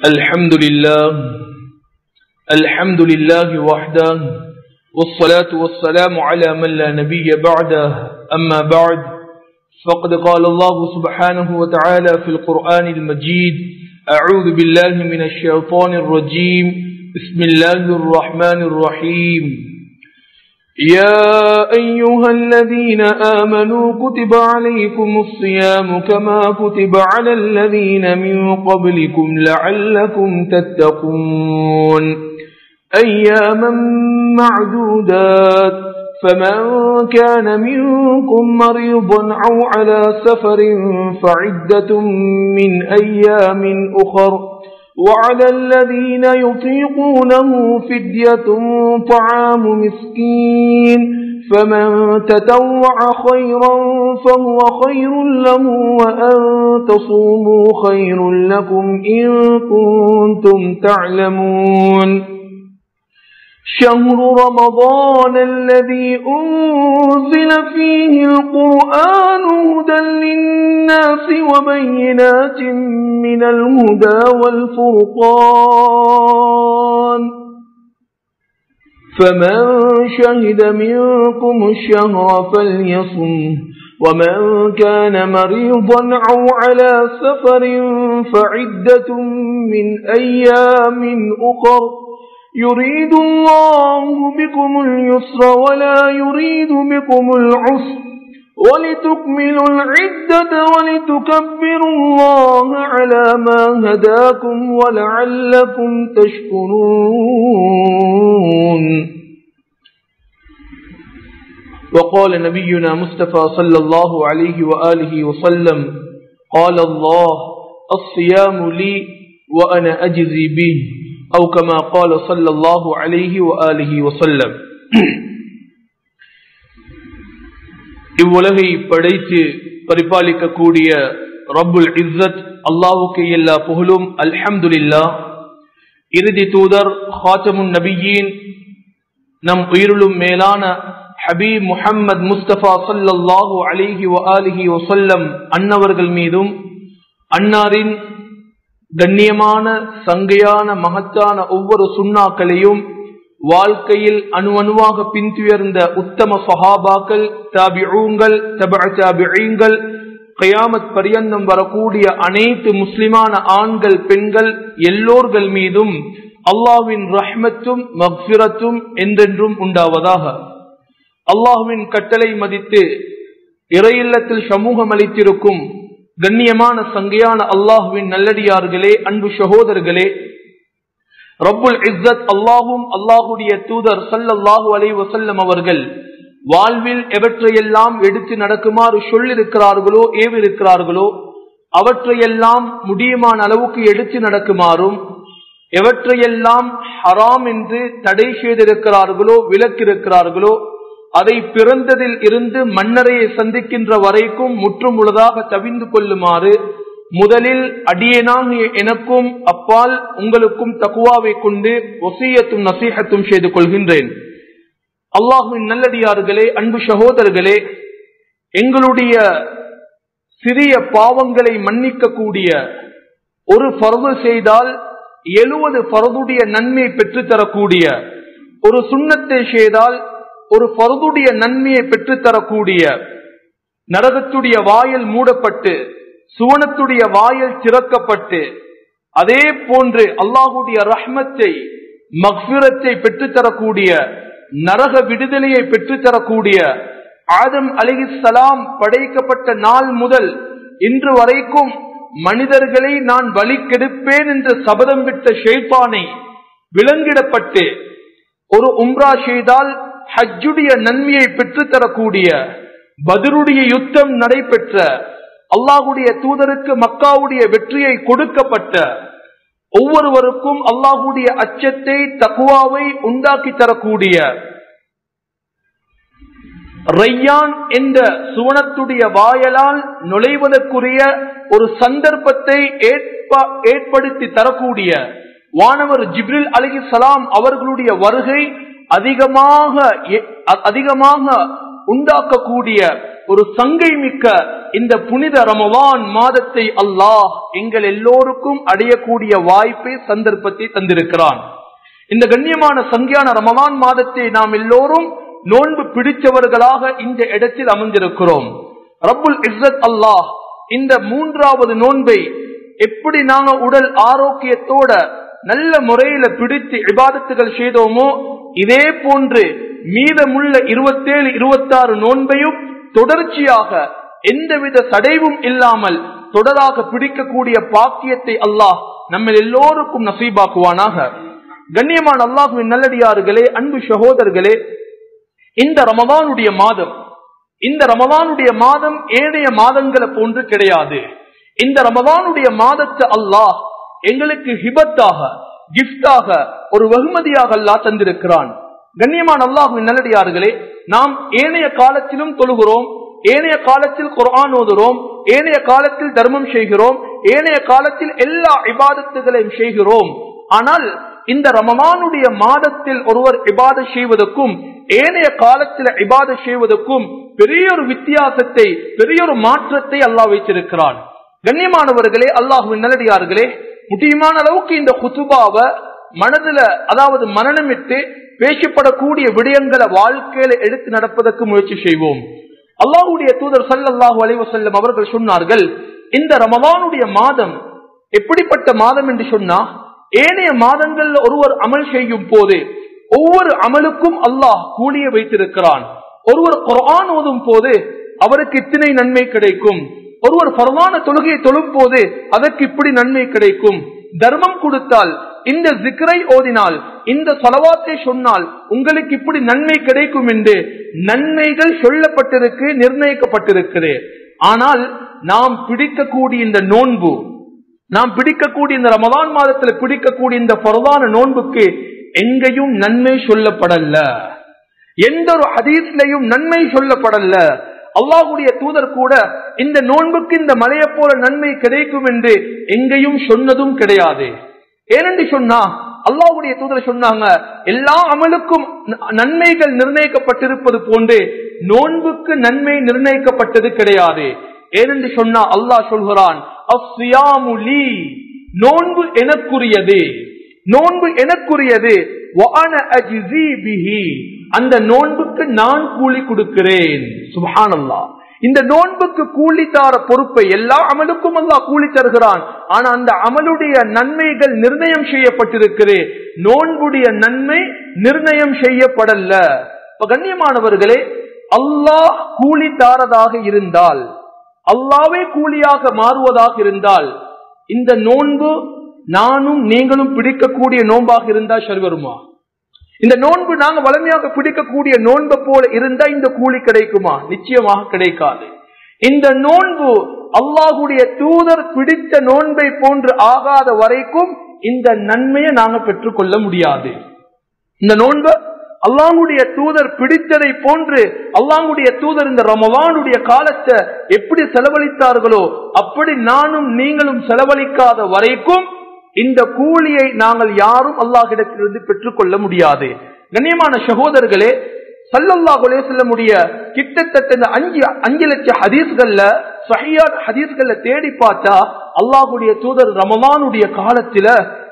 الحمد لله وحده والصلاة والسلام على من لا نبي بعده أما بعد فقد قال الله سبحانه وتعالى في القرآن المجيد أعوذ بالله من الشيطان الرجيم بسم الله الرحمن الرحيم يا أيها الذين آمنوا كتب عليكم الصيام كما كتب على الذين من قبلكم لعلكم تتقون أياما معدودات فمن كان منكم مريضا أو على سفر فعدة من أيام أخر وعلى الذين يطيقونه فدية طعام مسكين فمن تطوع خيرا فهو خير له وأن تصوموا خير لكم إن كنتم تعلمون شهر رمضان الذي أنزل فيه القرآن هدى للناس وبينات من الهدى والفرقان فمن شهد منكم الشهر فليصم ومن كان مريضا أو على سفر فعدة من أيام أخر يريد الله بكم اليسر ولا يريد بكم العسر ولتكملوا العدة ولتكبروا الله على ما هداكم ولعلكم تشكرون وقال نبينا مصطفى صلى الله عليه وآله وسلم قال الله الصيام لي وأنا أجزي به أو كما قال صلى الله عليه وآله وسلم இவ்வுலகை படைத்து பரிபாலிக்கக்கூடிய ரப்புல் இஸ்ஸத் அல்லாஹ்வுக்கு எல்லா புகழும் அல்ஹம்துலில்லாஹ். இறுதி தூதர் ஹாத்தமுன் நபியீன் நம் உயிருளும் மேலான ஹபீப் முஹம்மது முஸ்தபா ஸல்லல்லாஹு அலைஹி வஆலிஹி வஸல்லம் அன்னவர்கள் மீதும் அன்னாரின் கண்ணியமான சங்கையான மகத்தான ஒவ்வொரு சுன்னாக்களையும் வாழ்க்கையில் அணுவாக பின்துயர்ந்த உத்தம சஹாபாக்கள், தாபிஊங்கள், தபஅ தாபிஈன்கள், கியாமத் பரியந்தம் வரக்கூடிய அனைத்து முஸ்லிமான ஆண்கள் பெண்கள் எல்லோர்கள் மீதும் அல்லாஹ்வின் ரஹ்மத்தும் மக்ஃபிரத்தும் என்றென்றும் உண்டாவதாக. அல்லாஹ்வின் கட்டளை மதித்து இறையில்லத்தில் சமூகம் அளித்திருக்கும் கண்ணியமான சங்கையான அல்லாஹ்வின் நல்லடியார்களே, அன்பு சகோதரர்களே, ரப்புல் இஸ்ஸத் அல்லாஹும் அல்லாஹுடைய தூதர் ஸல்லல்லாஹு அலைஹி வஸல்லம் அவர்கள் வாழ்வில் எவற்றையெல்லாம் எடுத்து நடக்குமாறு சொல்லிருக்கிறார்களோ ஏவிருக்கிறார்களோ அவற்றையெல்லாம் முடியுமான அளவுக்கு எடுத்து நடக்குமாறும் எவற்றையெல்லாம் ஹராம் என்று தடை செய்திருக்கிறார்களோ விலக்கிருக்கிறார்களோ அதை பிறந்ததில் இருந்து மன்னரையை சந்திக்கின்ற வரைக்கும் முற்றுமுழுதாக தவிந்து கொள்ளுமாறு முதலில் அடியேனாகிய எனக்கும் அப்பால் உங்களுக்கும் தக்வாவை கொண்டு வசியத்தும் நசீஹத்தும் செய்து கொள்கின்றேன். அல்லாஹ்வின் நல்லடியார்களே, அன்பு சகோதரர்களே, எங்களுடைய சிறிய பாவங்களை மன்னிக்க கூடிய ஒரு ஃபர்து செய்தால் 70 ஃபர்துடைய நன்மையை பெற்றுத்தரக்கூடிய ஒரு சுன்னத்தை செய்தால் ஒரு ஃபர்துடைய நன்மையை பெற்றுத்தரக்கூடிய நரகத்துடைய வாயில் மூடப்பட்டு சுவனத்துடைய வாயில் திறக்கப்பட்டு அதே போன்று அல்லாஹ்வுடைய ரஹ்மத்தை மக்ஃபிரத்தை பெற்றுத்தரக்கூடிய நரக விடுதலையை பெற்றுத்தரக்கூடிய ஆதம் அலைஹிஸ்ஸலாம் படைக்கப்பட்ட நாள் முதல் இன்று வரைக்கும் மனிதர்களை நான் வழி கெடுப்பேன் என்று சபதம் விட்ட ஷைத்தானை விலங்கிடப்பட்டு ஒரு உம்ரா செய்தால் ஹஜ்ஜுடைய நன்மையை பெற்றுத்தரக்கூடிய பத்ருடைய யுத்தம் நடைபெற்ற அல்லாஹ்வுடைய தூதருக்கு மக்காவுடைய வெற்றியை கொடுக்கப்பட்ட ஒவ்வொருவருக்கும் அல்லாஹ்வுடைய அச்சத்தை தக்வாவை உண்டாக்கி தரக்கூடிய ரையான் என்ற சுவனத்துடைய வாயலால் நுழைவதற்குரிய ஒரு சந்தர்ப்பத்தை ஏற்படுத்தி தரக்கூடிய வானவர் ஜிப்ரில் அலைஹிஸ்ஸலாம் அவர்களுடைய வருகை அதிகமாக உண்டாக்கக்கூடிய ஒரு சங்கை மிக்க இந்த புனித ரமலான் மாதத்தை அல்லாஹ் எங்கள் எல்லோருக்கும் அடையக்கூடிய வாய்ப்பை சந்தர்ப்பத்தை தந்திருக்கிறான். இந்த கண்ணியமான சங்கையான ரமலான் மாதத்தை நாம் எல்லோரும் நோன்பு பிடிச்சவர்களாக இந்த இடத்தில் அமர்ந்திருக்கிறோம். ரப்புல் இஸ்ஸத் அல்லாஹ் இந்த 3வது நோன்பை எப்படி நாங்க உடல் ஆரோக்கியத்தோட நல்ல முறையில பிடித்து இபாதத்துகள் செய்தோமோ இதே போன்று மீதமுள்ள 27, 26 நோன்பையும் தொடர்ச்சியாக எந்தவித தடைவும் இல்லாமல் தொடராக பிடிக்கக்கூடிய பாக்கியத்தை அல்லாஹ் நம்ம எல்லோருக்கும் நசீபாக்குவானாக. கண்ணியமான அல்லாஹ்வின் நல்லடியார்களே, அன்பு சகோதரர்களே, இந்த ரமலானுடைய மாதம் ஏனைய மாதங்களை போன்று கிடையாது. இந்த ரமலானுடைய மாதத்தை அல்லாஹ் எங்களுக்கு ஹிபத்தாக, கிஃப்டாக, ஒரு வெகுமதியாக அல்லாஹ் தந்திருக்கிறான். கண்ணியமான அல்லாஹ்வின் நல்லடியார்களே, நாம் ஏனைய காலத்திலும் தொழுகிறோம், ஏனைய காலத்தில் குர்ஆன் ஓதுகிறோம், ஏனைய காலத்தில் தர்மம் செய்கிறோம், ஏனைய காலத்தில் எல்லா இபாதத்துகளையும் செய்கிறோம். ஆனால் இந்த ரமலானுடைய மாதத்தில் ஒருவர் இபாதத் செய்வதற்கும் ஏனைய காலத்தில் இபாதத் செய்வதற்கும் பெரிய ஒரு வித்தியாசத்தை, பெரிய ஒரு மாற்றத்தை அல்லாஹ் வைத்திருக்கிறான். கண்ணியமானவர்களே, அல்லாஹ்வின் நல்லடியார்களே, முடியுமான அளவுக்கு இந்த குதுபாவை மனதுல, அதாவது மனநமிட்டு பேசப்படக்கூடிய விடயங்களை வாழ்க்கையில எடுத்து நடப்பதற்கு முயற்சி செய்வோம். அல்லாஹ்வுடைய தூதர் ஸல்லல்லாஹு அலைஹி வஸல்லம் அவர்கள் சொன்னார்கள், இந்த ரமலானுடைய மாதம் எப்படிப்பட்ட மாதம் என்று சொன்னா, ஏனைய மாதங்கள்ல ஒருவர் அமல் செய்யும் போது ஒவ்வொரு அமலுக்கும் அல்லாஹ் கூலியை வைத்திருக்கிறான். ஒருவர் குர்ஆன் ஓதும் போது அவருக்கு இத்தனை நன்மை கிடைக்கும், ஒருவர் ஃபர்தான தொழுகையை தொழும் போது அதற்கு இப்படி நன்மை கிடைக்கும், தர்மம் கொடுத்தால், இந்த ஜிக்ரை ஓதினால், இந்த ஸலவாத்தை சொன்னால் உங்களுக்கு இப்படி நன்மை கிடைக்கும் என்று நன்மைகள் சொல்லப்பட்டிருக்கு, நிர்ணயிக்கப்பட்டிருக்கிறது. ஆனால் நாம் பிடிக்கக்கூடிய இந்த நோன்பு, நாம் பிடிக்கக்கூடிய இந்த ரமலான் மாதத்தில் பிடிக்கக்கூடிய இந்த ஃபர்தான நோன்புக்கு எங்கேயும் நன்மை சொல்லப்படல, எந்த ஒரு ஹதீஸ்லயும் நன்மை சொல்லப்படல. அல்லாஹ்வுடைய தூதர் கூட இந்த நோன்புக்கு இந்த மலையை போல நன்மை கிடைக்கும் என்று எங்கேயும் சொன்னதும் கிடையாது. ஏனென்று சொன்னா அல்லாஹ்வுடைய தூதர் சொன்னாங்க, எல்லா அமலுக்கும் நன்மைகள் நிர்ணயிக்கப்பட்டிருப்பது போன்று நோன்புக்கு நன்மை நிர்ணயிக்கப்பட்டது கிடையாது. ஏனென்று சொன்னா அல்லாஹ் சொல்கிறான், அஸ்ஸியாமு லீ, நோன்பு எனக்குரியது, நோன்பு எனக்குரியது, வ அன அஜ்ஸீ பிஹி, அந்த நோன்புக்கு நான் கூலி கொடுக்கிறேன். சுப்ஹானல்லாஹ். இந்த நோன்புக்கு கூலி தார பொறுப்பை எல்லா அமலுக்கும் அல்லாஹ் கூலி தருகிறான். ஆனா அந்த அமலுடைய நன்மைகள் நிர்ணயம் செய்யப்பட்டிருக்கிறது, நோன்புடைய நன்மை நிர்ணயம் செய்யப்படல. கண்ணியமானவர்களே, அல்லாஹ் கூலி தாரதாக இருந்தால், அல்லாஹ்வே கூலியாக மாறுவதாக இருந்தால், இந்த நோன்பு நானும் நீங்களும் பிடிக்கக்கூடிய நோன்பாக இருந்தா சரி வருமா? இந்த நோன்பு நாங்க வலிமையாக பிடிக்கக்கூடிய நோன்பை போல இருந்தா இந்த கூலி கிடைக்குமா? நிச்சயமாக கிடைக்காது. இந்த நோன்பு அல்லாஹ்வுடைய தூதர் பிடித்த நோன்பை போன்று ஆகாத வரைக்கும் இந்த நன்மையை நாங்க பெற்றுக்கொள்ள முடியாது. இந்த நோன்பு அல்லாஹ்வுடைய தூதர் பிடித்ததை போன்று அல்லாஹ்வுடைய தூதர் இந்த ரமலானுடைய காலத்தை எப்படி செலவழித்தார்களோ அப்படி நானும் நீங்களும் செலவழிக்காத வரைக்கும் இந்த கூலியை நாங்கள் யாரும் அல்லாஹ்விடத்திலிருந்து பெற்றுக்கொள்ள முடியாது. கண்ணியமான சகோதரர்களே, ஸல்லல்லாஹு அலைஹி வஸல்லம் கிட்டத்தட்ட இந்த 5 லட்சம் ஹதீஸ்கள்ல, ஸஹீஹ் ஹதீஸ்கள்ல தேடி பார்த்தா அல்லாஹ்வுடைய தூதர் ரமலானுடைய காலத்துல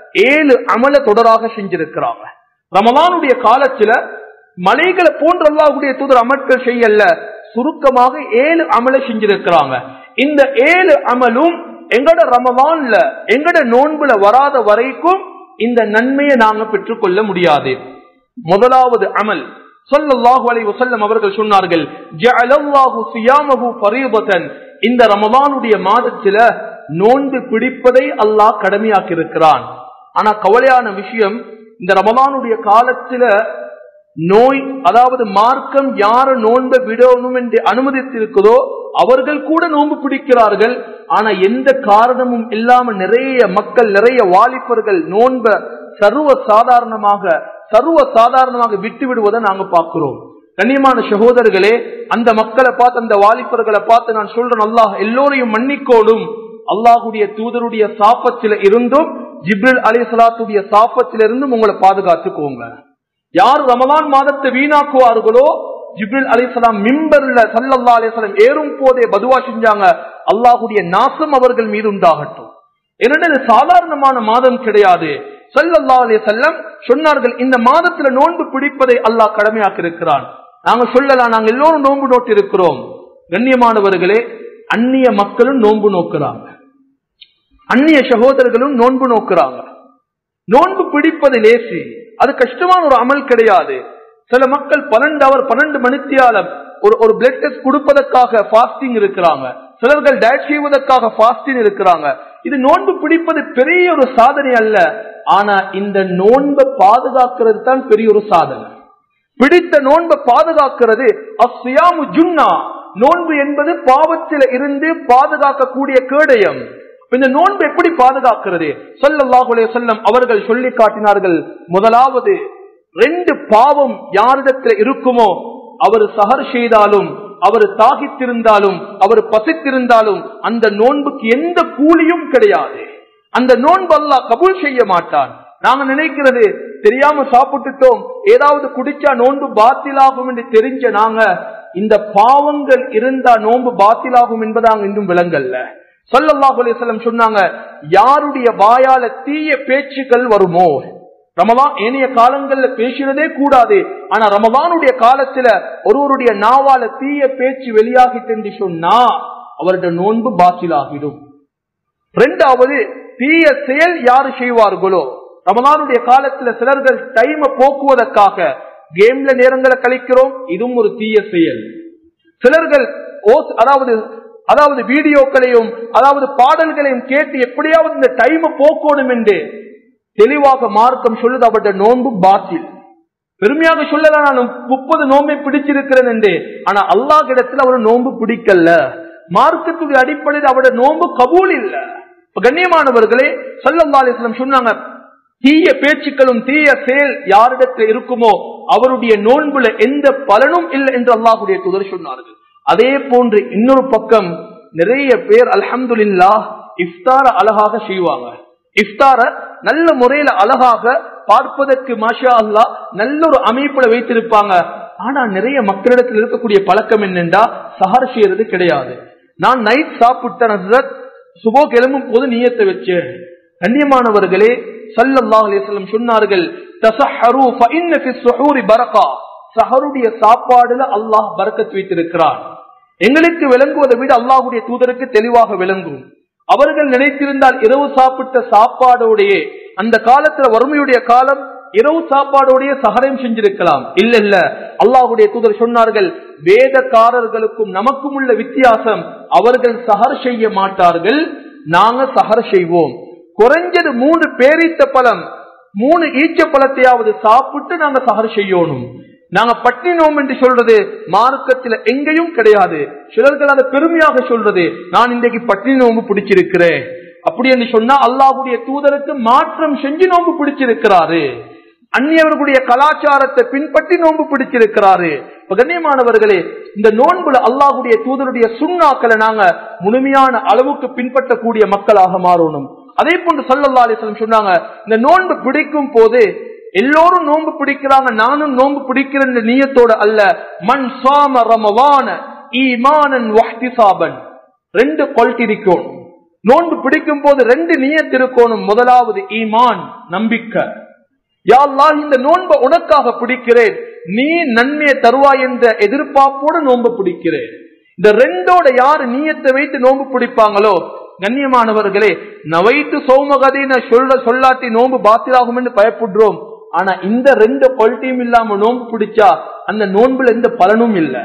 7 அமல தொடராக செஞ்சிருக்கிறாங்க. ரமலானுடைய காலத்துல மலைகளை போன்ற அல்லாஹ்வுடைய தூதர் அமல்கள் செய்யல, சுருக்கமாக 7 அமல செஞ்சிருக்கிறாங்க. இந்த 7 அமலும் எங்கட ரமலான்ல, எங்கட நோன்புல வராத வரைக்கும் இந்த நன்மையை நாங்க பெற்றுக்கொள்ள முடியாது. முதலாவது அமல், ஸல்லல்லாஹு அலைஹி வஸல்லம் அவர்கள் சொன்னார்கள், ஜஅலல்லாஹு ஸியாமஹு ஃபரீதத்தன், இந்த ரமலானுடைய மாதத்துல நோன்பு பிடிப்பதை அல்லாஹ் கடமையாக்கி இருக்கிறான். ஆனா கவலையான விஷயம், இந்த ரமலானுடைய காலத்துல நோய், அதாவது மார்க்கம் யார நோன்பை விடணும் என்று அனுமதித்திருக்கிறதோ அவர்கள் கூட நோன்பு பிடிக்கிறார்கள். ஆனா எந்த காரணமும் இல்லாம நிறைய மக்கள், நிறைய வாலிபர்கள் நோன்ப சர்வ சாதாரணமாக விட்டு விடுவதை நாங்க பார்க்கிறோம். கண்ணியமான சகோதரர்களே, அந்த மக்களை பார்த்து, அந்த வாலிபர்களை பார்த்து நான் சொல்றேன், அல்லாஹ் எல்லோரையும் மன்னிக்கோடும். அல்லாஹ்வுடைய தூதருடைய சாபத்தில இருந்தும் ஜிப்ரீல் அலைஹிஸ்ஸலாத்துடைய சாபத்திலிருந்தும் உங்களை பாதுகாத்துக்கோங்க. யார் ரமலான் மாதத்தை வீணாக்குவார்களோ, ஜிப்ரீல் அலைஹிஸ்ஸலாம் மிம்பர்ல ஸல்லல்லாஹு அலைஹி வஸல்லம் ஏறும் போதே பதுவா செஞ்சாங்க, அல்லாஹ்வுடைய நாசம் அவர்கள் மீது உண்டாகட்டும். ஏனென்றால் சாதாரணமான மாதம் கிடையாது. ஸல்லல்லாஹு அலைஹி வஸல்லம் சொன்னார்கள், இந்த மாதத்துல நோன்பு பிடிப்பதை அல்லாஹ் கடமையாக்கி இருக்கிறான். நாங்க சொல்லலாம், நாங்க எல்லோரும் நோன்பு நோட்டு இருக்கிறோம். கண்ணியமானவர்களே, அந்நிய மக்களும் நோன்பு நோக்குறாங்க, அந்நிய சகோதரர்களும் நோன்பு நோக்குறாங்க. நோன்பு பிடிப்பது லேசி, அது கஷ்டமான ஒரு அமல் கிடையாது. சில மக்கள் 12 மணித்தியாலம் ஒரு பிளட் டெஸ்ட் கொடுப்பதற்காக ஃபாஸ்டிங் இருக்கிறாங்க, சிலர்கள் டயட் செய்வதற்காக ஃபாஸ்டிங் இருக்கிறாங்க. இது நோன்பு பிடிப்பது பெரிய ஒரு சாதனை அல்ல, ஆனா இந்த நோன்பை பாதுகாக்கிறது தான் பெரிய ஒரு சாதனை. பிடித்த நோன்பை பாதுகாக்கிறது அஸ்ஸியாமு ஜுன்னா. நோன்பு என்பது பாவத்தில இருந்து பாதுகாக்கக்கூடிய கேடயம். இந்த நோன்பு எப்படி பாதுகாக்கிறது? ஸல்லல்லாஹு அலைஹி வஸல்லம் அவர்கள் சொல்லி காட்டினார்கள், முதலாவது 2 பாவம் யாரிடத்தில் இருக்குமோ, அவர் சஹர் செய்தாலும், அவர் தாகித்திருந்தாலும், அவர் பசித்திருந்தாலும் அந்த நோன்புக்கு எந்த கூலியும் கிடையாது. அந்த நோன்பு அல்லாஹ் கபூல் செய்ய மாட்டான். நாங்க நினைக்கிறது, தெரியாம சாப்பிட்டுட்டோம், ஏதாவது குடிச்சா நோன்பு பாத்திலாகும் என்று தெரிஞ்ச நாங்க இந்த பாவங்கள் இருந்தா நோன்பு பாத்திலாகும் என்பதாக இன்னும் விளங்கல்ல. ஸல்லல்லாஹு அலைஹி வஸல்லம் சொன்னாங்க, யாருடைய வாயால தீய பேச்சுக்கள் வருமோ, ரமலான் ஏனைய காலங்கள்ல பேசுறதே கூடாது, ஆனா ரமலானுடைய காலத்துல ஒருவருடைய நாவால தீய பேச்சு வெளியாகிட்டு சொன்னா அவருடைய நோன்பு பாத்திலாகிடும். 2வது, தீய செயல் யாரு செய்வார்களோ, ரமலானுடைய காலத்துல சிலர்கள் டைம் போக்குவதற்காக கேம்ல நேரங்களை கழிக்கிறோம், இதுவும் ஒரு தீய செயல். சிலர்கள் அதாவது வீடியோக்களையும் அதாவது பாடல்களையும் கேட்டு எப்படியாவது இந்த டைம் போக்கணும் என்று தெளிவாக மார்க்கம் சொல்லுது, அவருடைய நோன்பு பாத்தில். பெருமையாக சொல்லலாம், நான் 30 நோன்பை பிடிச்சிருக்கிறேன் என்று, ஆனா அல்லாஹ் இடத்துல அவர் நோன்பு பிடிக்கல. மார்க்கத்துடைய அடிப்படையில் அவருடைய நோன்பு கபூல் இல்ல. கண்ணியமானவர்களே, ஸல்லல்லாஹு அலைஹி வஸல்லம் சொன்னாங்க, தீய பேச்சுக்களும் தீய செயல் யாரிடத்தில் இருக்குமோ அவருடைய நோன்புல எந்த பலனும் இல்லை என்று அல்லாஹ்வுடைய தூதர் சொன்னார்கள். அதே போன்று இன்னொரு பக்கம் நிறைய பேர் அல்ஹம்துலில்லாஹ் இஃப்தார அழகாக செய்வாங்க. இஃப்தார நல்ல முறையில அழகாக பார்ப்பதற்கு மாஷா அல்லாஹ் நல்ல ஒரு அமைப்புல வைத்திருப்பாங்க. ஆனா நிறைய மக்களிடத்தில் இருக்கக்கூடிய பழக்கம் என்னென்றா, சஹர் செய்யறது கிடையாது. நான் நைட் சாப்பிட்டேன், சுபோ கிளம்பும் போது நியத்தை வச்சேன். கண்ணியமானவர்களே, ஸல்லல்லாஹு அலைஹி வஸல்லம் சொன்னார்கள், தஸஹரு ஃபஇன்ன ஃபிஸ் ஸுஹூரி பரகா. சஹருடைய சாப்பாடுல அல்லாஹ் பரக்கத் வைத்திருக்கிறான். எங்களுக்கு விளங்குவதை விட அல்லாஹ்வுடைய தூதருக்கு தெளிவாக விளங்கும். அவர்கள் நினைத்திருந்தால் இரவு சாப்பிட்ட சாப்பாடோடைய, அந்த காலத்துல வறுமையுடைய காலம், இரவு சாப்பாடோடைய சஹரையும் செஞ்சிருக்கலாம். இல்ல, அல்லாஹ்வுடைய தூதர் சொன்னார்கள், வேதக்காரர்களுக்கும் நமக்கும் உள்ள வித்தியாசம், அவர்கள் சஹர் செய்ய மாட்டார்கள், நாங்க சஹர் செய்வோம். குறைஞ்சது 3 பேரித்த பழம் 3 ஈச்ச பழத்தையாவது சாப்பிட்டு நாங்க சஹர் செய்யணும். நாங்க பட்டினி நோம்பு என்று சொல்றது மார்க்கத்தில் எங்கேயும் கிடையாது. சிலர்கள் அதை பெருமையாக சொல்றது, நான் இன்றைக்கு பட்டினி நோம்பு பிடிச்சிருக்கிறேன் அப்படி என்று சொன்னா அல்லாஹ்வுடைய தூதருக்கு மாற்றம் செஞ்சு நோம்பு பிடிச்சிருக்கிறாரு. அந்நியவர்களுடைய கலாச்சாரத்தை பின்பற்றி நோன்பு பிடிச்சிருக்கிறாரு. கண்ணியமானவர்களே, இந்த நோன்புல அல்லாஹ்வுடைய தூதருடைய சுன்னாக்களை நாங்க முழுமையான அளவுக்கு பின்பற்றக்கூடிய மக்களாக மாறணும். அதே போன்று ஸல்லல்லாஹு அலைஹி வஸல்லம் சொன்னாங்க, இந்த நோன்பு பிடிக்கும் போது எல்லோரும் நோன்பு பிடிக்கிறாங்க, நானும் நோன்பு பிடிக்கிறேன் நியத்தோட அல்ல. மன் ஸாம ரமலான ஈமானன் வஹ்திசாபன். 2 குவாலிட்டி இருக்கணும். நோன்பு பிடிக்கும் போது 2 நியத் இருக்கணும். முதலாவது ஈமான், நம்பிக்கை. யா அல்லாஹ், இந்த நோன்பை உனக்காக பிடிக்கிறேன், நீ நன்மையை தருவாய் என்ற எதிர்பார்ப்போடு நோன்பு பிடிக்கிறேன். இந்த 2ஓட யாரு நியத்தை வைத்து நோன்பு பிடிப்பாங்களோ, கண்ணியமானவர்களே, நவைத்து சௌமகதின சொல்லாட்டி நோன்பு பாத்திலாகும் என்று பயப்படுறோம். ஆனா இந்த 2 குவாலிட்டியும் இல்லாம நோன்பு பிடிச்சா அந்த நோன்புல எந்த பலனும் இல்ல.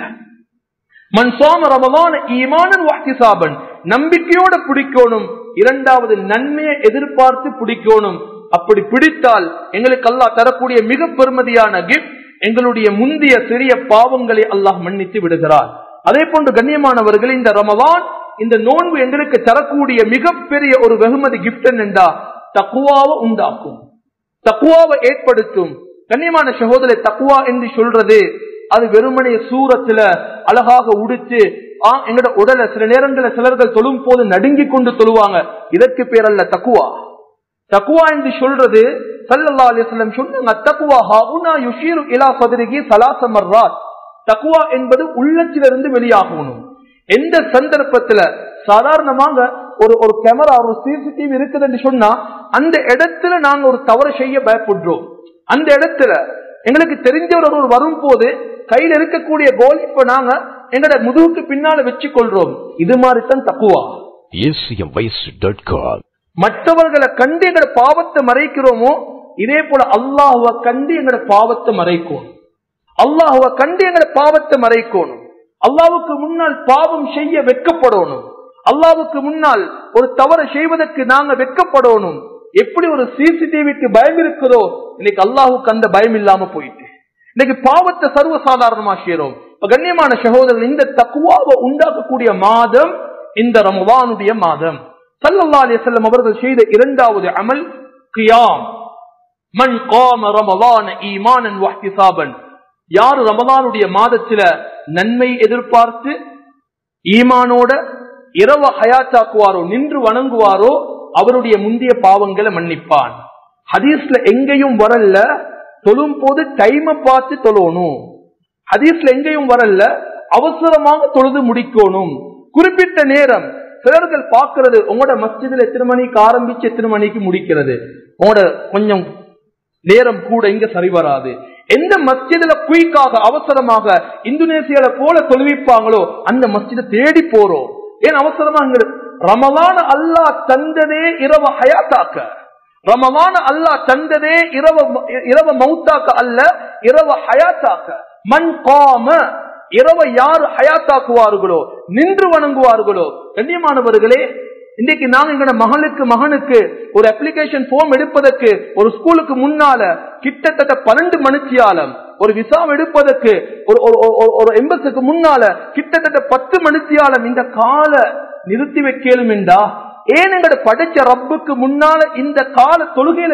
மன் ஸாம ரமலான ஈமானன் வஹ்திசாபன், நம்பிக்கையோட பிடிக்கணும். 2வது நன்மையை எதிர்பார்த்து பிடிக்கணும். அப்படி பிடித்தால் எங்களுக்கு அல்லாஹ் தரக்கூடிய மிக பெருமதியான கிஃப்ட், எங்களுடைய முந்திய சிறிய பாவங்களை அல்லாஹ் மன்னித்து விடுகிறார். அதே போன்று கண்ணியமானவர்கள், இந்த ரமலான், இந்த நோன்பு எங்களுக்கு தரக்கூடிய மிகப்பெரிய ஒரு வெகுமதி கிஃப்ட் என்னென்றா, தக்வாவை உண்டாக்கும், தக்வாவை ஏற்படுத்தும். கண்ணியமான சகோதரே, தக்வா என்று சொல்றது அது வெறுமனைய சூரத்துல அழகாக உடுத்து எங்களோட உடலை சில நேரங்களில் சிலர்கள் தொழும் போது நடுங்கி கொண்டு தொழுவாங்க, இதற்கு பேர் அல்ல தக்வா. தக்வா என்று சொல்றது ஸல்லல்லாஹு அலைஹி வஸல்லம் சொன்னாங்க, தக்வா ஹாஉனா யுஷீரு இலா சத்ரிஹி ஸலாஸ மர்ராத். தக்வா என்பது உள்ளத்திலிருந்து வெளியாகணும். எந்த சந்தர்ப்பத்துல சாதாரணமாக ஒரு கேமரா, ஒரு சிசிடிவி இருக்குதுன்னு சொன்னா அந்த இடத்துல நாங்க ஒரு தவறு செய்ய பயப்படுறோம். அந்த இடத்துல எங்களுக்கு தெரிஞ்சவர் ஒரு வரும் போது கையில் இருக்கக்கூடிய கோல் இப்ப நாங்க எங்கட முதுகுக்கு பின்னால வச்சு கொள்றோம். இது மாதிரி தான் தக்குவா. மற்றவர்களை கண்டு எங்கட பாவத்தை மறைக்கிறோமோ இதே போல அல்லாஹ்வை கண்டு எங்கட பாவத்தை மறைக்கணும். அல்லாஹ்வை கண்டு எங்கட பாவத்தை மறைக்கணும். அல்லாஹ்வுக்கு முன்னால் பாவம் செய்ய வெட்கப்படணும். அல்லாஹ்வுக்கு முன்னால் ஒரு தவறு செய்வதற்கு நாங்க வெட்கப்படணும். எப்படி ஒரு சிசிடிவிக்கு பயம் இருக்குதோ இன்னைக்கு அல்லாஹ்வுக்கு அந்த பயம் இல்லாம போயிட்டு இன்னைக்கு பாவத்தை சர்வசாதாரணமா செய்றோம். கண்ணியமான சகோதரர்கள், இந்த தக்வாவை உண்டாக்கக்கூடிய மாதம் இந்த ரமலானுடைய மாதம். ஸல்லல்லாஹு அலைஹி வஸல்லம் அவர்கள் செய்த இரண்டாவது அமல் கியாம். மன் காம ரமலான ஈமானன் வஹ்திசாபன். யார் ரமலானுடைய மாதத்தில நன்மை எதிர்பார்த்து ஈமானோட இரவ ஹயாத்தாக்குவாரோ, நின்று வணங்குவாரோ, அவருடைய முந்திய பாவங்களை மன்னிப்பான். ஹதீஸ்ல எங்கேயும் வரல தொழும் போது டைமை பார்த்து தொழணும். ஹதீஸ்ல எங்கேயும் வரல அவசரமாக தொழுது முடிக்கணும். குறிப்பிட்ட நேரம் சிலர்கள் பார்க்கிறது, உங்களோட மஸ்ஜிதில் எத்தனை மணிக்கு ஆரம்பிச்சு எத்தனை மணிக்கு முடிக்கிறது, உங்களோட கொஞ்சம் நேரம் கூட இங்க சரி வராது. எந்த மஸ்ஜிதுல குயிக்காக அவசரமாக இந்தோனேசியால போல தொழுவிப்பாங்களோ அந்த மஸ்ஜிதை தேடி போறோம். ஏன் அவசரமா? ரமலான அல்லாஹ் தந்ததே இரவ ஹயாத்தாக்க. ரமலான அல்லாஹ் தந்ததே இரவ மௌத்தாக்க அல்ல, இரவ ஹயாத்தாக்க. மன் காம, இரவ யார் ஹயாத்தாக்குவார்களோ, நின்று வணங்குவார்களோ. கண்ணியமானவர்களே, இன்றைக்கு நாங்க எங்க மகனுக்கு ஒரு அப்ளிகேஷன் ஃபார்ம் எடுப்பதற்கு ஒரு ஸ்கூலுக்கு முன்னால கிட்டத்தட்ட 12 மணித்தியாலம், ஒரு விசா எடுப்பதற்கு ஒரு எம்பஸுக்கு முன்னால கிட்டத்தட்ட 10 மணித்தியாலம் இந்த கால நிறுத்தி வைக்கலும் என்றா, ஏன் எங்கட படிச்ச ரப்புக்கு முன்னால இந்த கால தொழுகையில